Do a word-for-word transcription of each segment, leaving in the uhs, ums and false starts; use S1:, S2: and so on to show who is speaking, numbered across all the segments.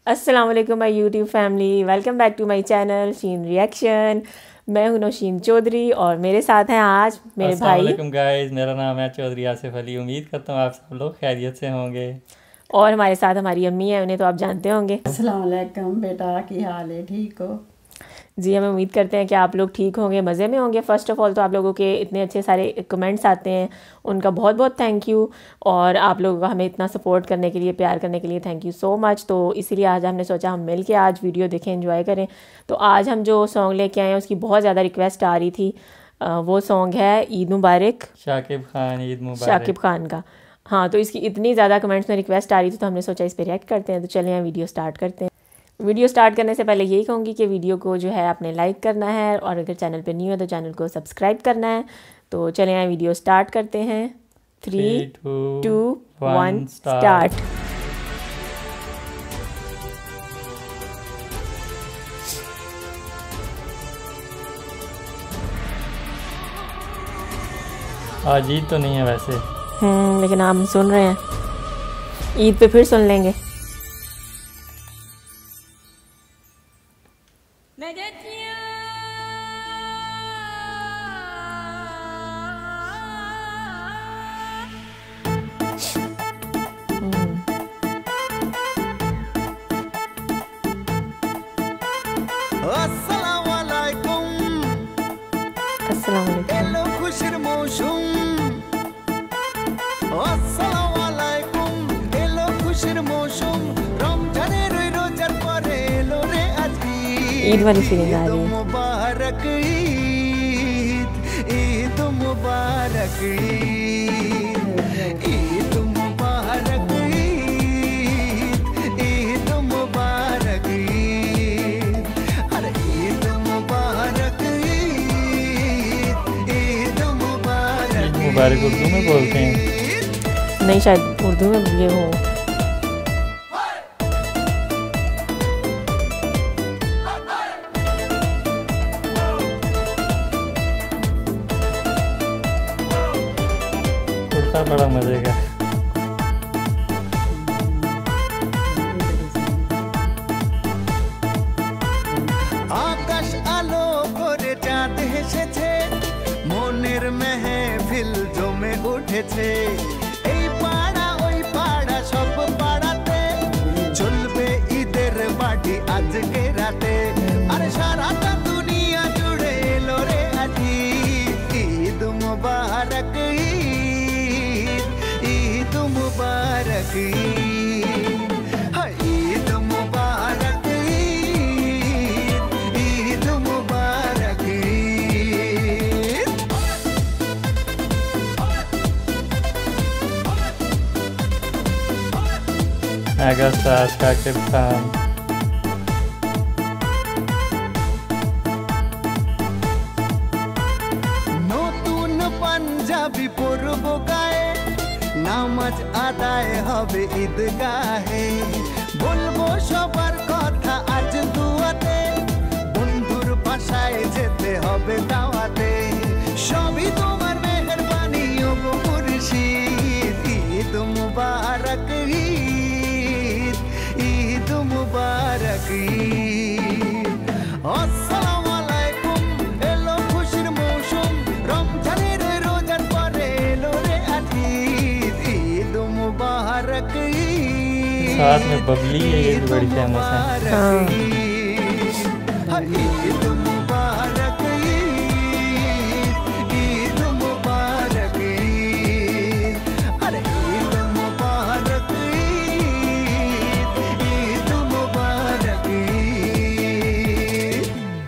S1: अस्सलाम वालेकुम my YouTube family, welcome back to my channel Sheen reaction. मैं हूं नौशीन चौधरी और मेरे साथ हैं आज मेरे
S2: अस्सलाम
S1: भाई।
S2: वालेकुम गाइस, मेरा नाम है चौधरी आसिफ अली। उम्मीद करता हूँ आप सब लोग खैरियत से होंगे।
S1: और हमारे साथ हमारी अम्मी है, उन्हें तो आप जानते होंगे।
S3: अस्सलाम वालेकुम बेटा, की हाल है? ठीक हो?
S1: जी, हम उम्मीद करते हैं कि आप लोग ठीक होंगे, मज़े में होंगे। फ़र्स्ट ऑफ़ ऑल तो आप लोगों के इतने अच्छे सारे कमेंट्स आते हैं, उनका बहुत बहुत थैंक यू। और आप लोगों का हमें इतना सपोर्ट करने के लिए, प्यार करने के लिए थैंक यू सो मच। तो इसीलिए आज हमने सोचा हम मिल के आज वीडियो देखें, एंजॉय करें। तो आज हम जो सॉन्ग लेके आए हैं उसकी बहुत ज़्यादा रिक्वेस्ट आ रही थी। आ, वो सॉन्ग है ईद मुबारक,
S2: शाकिब खान ईद मुबारक,
S1: शाकिब खान का। हाँ, तो इसकी इतनी ज़्यादा कमेंट्स में रिक्वेस्ट आ रही थी तो हमने सोचा इस पर रिएक्ट करते हैं। तो चलें यहाँ वीडियो स्टार्ट करते हैं। वीडियो स्टार्ट करने से पहले यही कहूँगी कि वीडियो को जो है आपने लाइक करना है और अगर चैनल पे न्यू है तो चैनल को सब्सक्राइब करना है। तो चलें यहाँ वीडियो स्टार्ट करते हैं। Three two one start.
S2: आज ईद तो नहीं है वैसे।
S1: हम्म लेकिन हम सुन रहे हैं, ईद पे फिर सुन लेंगे।
S4: अस्सलाम वालेकुम,
S1: अस्सलाम वालेकुम।
S4: এলো খুশির মৌসুম। আসসালামু আলাইকুম, এলো খুশির মৌসুম। রমজানের ওই রোজার পরে এলো রে আজ
S1: ईद वाली फीलिंग आ
S4: ঈদ
S1: रही है।
S4: মুবারক ঈদ, ঈদ মুবারক ঈদ, ঈদ মুবারক ঈদ, ঈদ মুবারক ঈদ, আরে ঈদ মুবারক ঈদ, ঈদ মুবারক
S2: ईद मुबारक उर्दू में बोलते हैं।
S1: नहीं, शायद उर्दू में ये हो।
S2: कुर्ता बड़ा मजे का।
S4: আকাশ আলো করে চাঁদ হেসেছে, মনের মেহফিল জমে উঠেছে। এই পাড়া ওই পাড়া সব পাড়াতে চলবে ঈদের পার্টি আজকে রাতে। আর সারাটা দুনিয়া জুড়ে এলো রে আজ ঈদ, ঈদ মুবারক ঈদ, ঈদ মুবারক ঈদ, হায় ঈদ মুবারক ঈদ, ঈদ মুবারক ঈদ।
S2: मेगास्टार शाकिब खान।
S4: নতুন পাঞ্জাবি পরব গায়ে, নামাজ আদায় হবে ঈদগাহে। বলবো সবার কথা আজ দুয়াতে, বন্ধুর বাসায় যেতে হবে দাওয়াতে। সবই তোমার মেহেরবানি ও গো মুর্শিদ, ঈদ মুবারক ঈদ, ঈদ মুবারক ঈদ। আসসালামু আলাইকুম, এলো খুশির মৌসুম। রমজানের ওই রোজার পরে এলো রে আজ ঈদ, ঈদ মুবারক ঈদ,
S2: साथ में बबली है, ये भी बड़ी फेमस है।
S1: हाँ।
S4: ঈদ মুবারক ঈদ, ঈদ মুবারক ঈদ, আরে ঈদ মুবারক ঈদ, ঈদ মুবারক ঈদ।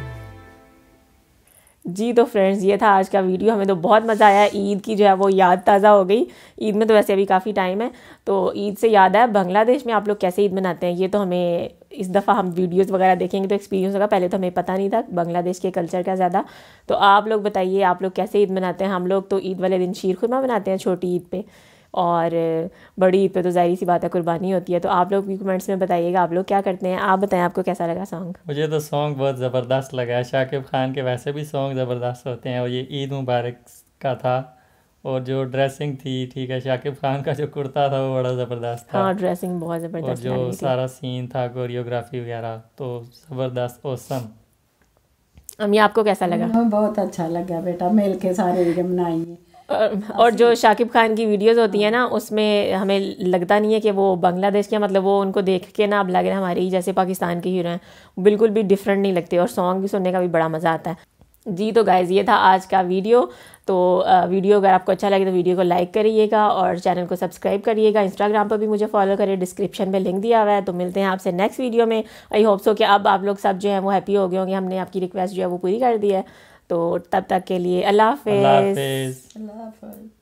S1: जी तो फ्रेंड्स, ये था आज का वीडियो। हमें तो बहुत मज़ा आया। ईद की जो है वो याद ताज़ा हो गई। ईद में तो वैसे अभी काफ़ी टाइम है, तो ईद से याद आया बांग्लादेश में आप लोग कैसे ईद मनाते हैं। ये तो हमें इस दफ़ा हम वीडियोस वगैरह देखेंगे तो एक्सपीरियंस होगा। पहले तो हमें पता नहीं था बांग्लादेश के कल्चर का ज़्यादा। तो आप लोग बताइए आप लोग कैसे ईद मनाते हैं। हम लोग तो ईद वाले दिन शीर खुरमा बनाते हैं छोटी ईद पे, और बड़ी ईद पे तो ज़ाहिर सी बात है कुर्बानी होती है। तो आप लोग भी कमेंट्स में बताइएगा आप लोग क्या करते हैं। आप बताएं आपको कैसा लगा सॉन्ग।
S2: मुझे तो सॉन्ग बहुत ज़बरदस्त लगा है। शाकिब खान के वैसे भी सॉन्ग ज़बरदस्त होते हैं और ये ईद मुबारक का था और जो ड्रेसिंग थी, ठीक है, शाकिब खान का जो कुर्ता था वो बड़ा ज़बरदस्त था।
S1: हाँ ड्रेसिंग बहुत
S2: और
S1: ज़बरदस्त
S2: जो
S1: लग रही थी।
S2: सारा सीन था, कोरियोग्राफी वगैरह, तो ज़बरदस्त, औसम।
S1: अम्मी आपको कैसा लगा?
S3: हमें बहुत अच्छा लगा बेटा, मिल के सारे वीडियो बनाई।
S1: और और जो शाकिब खान की वीडियोस होती है ना, उसमें हमें लगता नहीं है कि वो बांग्लादेश के, मतलब वो उनको देख के ना अब लग रहा है हमारे ही जैसे पाकिस्तान के हीरो हैं, बिल्कुल भी डिफरेंट नहीं लगते, और सॉन्ग भी सुनने का भी बड़ा मज़ा आता है जी। तो गाइज़ ये था आज का वीडियो। तो आ, वीडियो अगर आपको अच्छा लगे तो वीडियो को लाइक करिएगा और चैनल को सब्सक्राइब करिएगा। इंस्टाग्राम पर भी मुझे फॉलो करिए, डिस्क्रिप्शन में लिंक दिया हुआ है। तो मिलते हैं आपसे नेक्स्ट वीडियो में। आई होप सो कि अब आप लोग सब जो हैं वो हैप्पी हो गए होंगे, हमने आपकी रिक्वेस्ट जो है वो पूरी कर दी है। तो तब तक के लिए अल्लाह हाफिज़।
S2: अल्लाह हाफिज़।
S3: अल्लाह हाफ़िज़।